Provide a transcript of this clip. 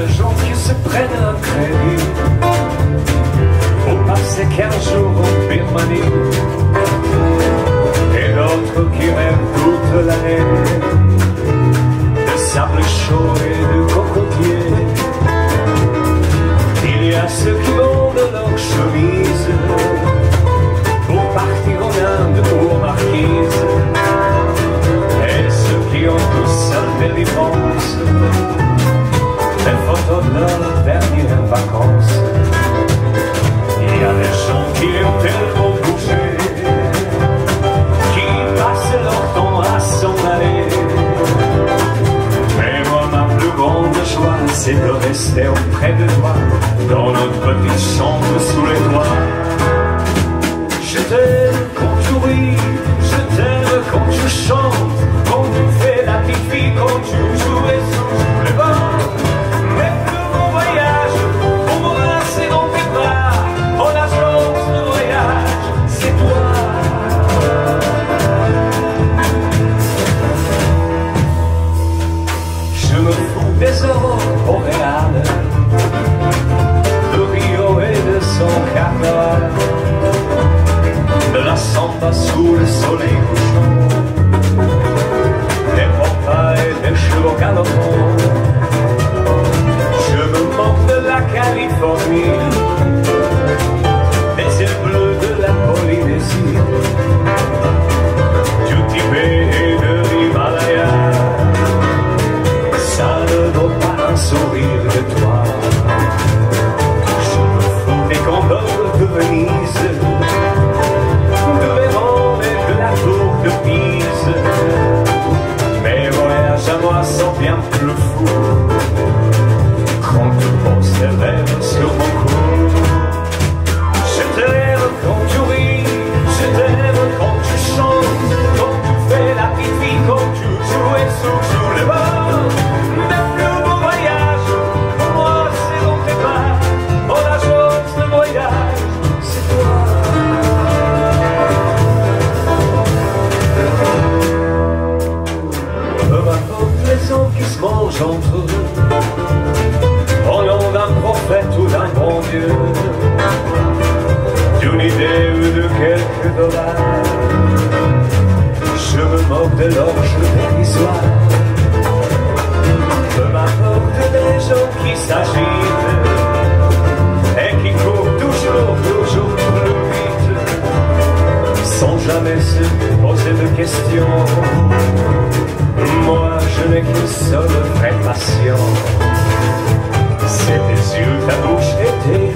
des gens qui se prennent un crédit pour passer 15 jours en Birmanie, et d'autres qui rêvent toute l'année de sable chaud et de cocotiers. Il y a ceux qui vendent leurs chemises pour partir en Inde ou aux Marquises, et ceux qui ont tous un délivrance, des photos de leurs dernières vacances. Il y a des gens qui ont tellement bougé, qui passent leur temps à s'en aller. Mais moi, ma plus grande joie, c'est de rester auprès de toi, dans notre petite chambre sous les toits. Je t'aime quand tu ris, je t'aime quand tu chantes, quand tu fais la petite fille, quand tu joues et sous les bords. Mais que mon voyage, pour m'embrasser dans tes bras, en agence de voyage, c'est toi. Je me fous des aurores boréales, de Rio et de son carnaval, de la samba sous le soleil couchant, des pompas et des chevaux galopants. Je me moque de la Californie, des îles bleues de la Polynésie, du Tibet et de l'Himalaya. Ça ne vaut pas un sourire de toi. Je me fous des gondoles de Venise, de Vérone et de la tour de Pise. Mes voyages à moi sont bien plus fous quand tu poses tes lèvres sur mon cou. Je t'aime quand tu ris, je t'aime quand tu chantes, quand tu fais la petite fille, quand tu joues et sous les bords. Mes plus beaux voyages, pour moi c'est dans tes bras, en agence de voyage, c'est toi. Peu importe les hommes qui se mangent entre eux, au nom d'un prophète ou d'un bon Dieu, d'une idée ou de quelques dollars. Je me moque de l'orge dérisoire. Peu m'importe les gens qui s'agitent et qui courent toujours plus vite, sans jamais se poser de questions. Moi, je n'ai qu'une seule vraie passion, c'est tes yeux, ta bouche et tes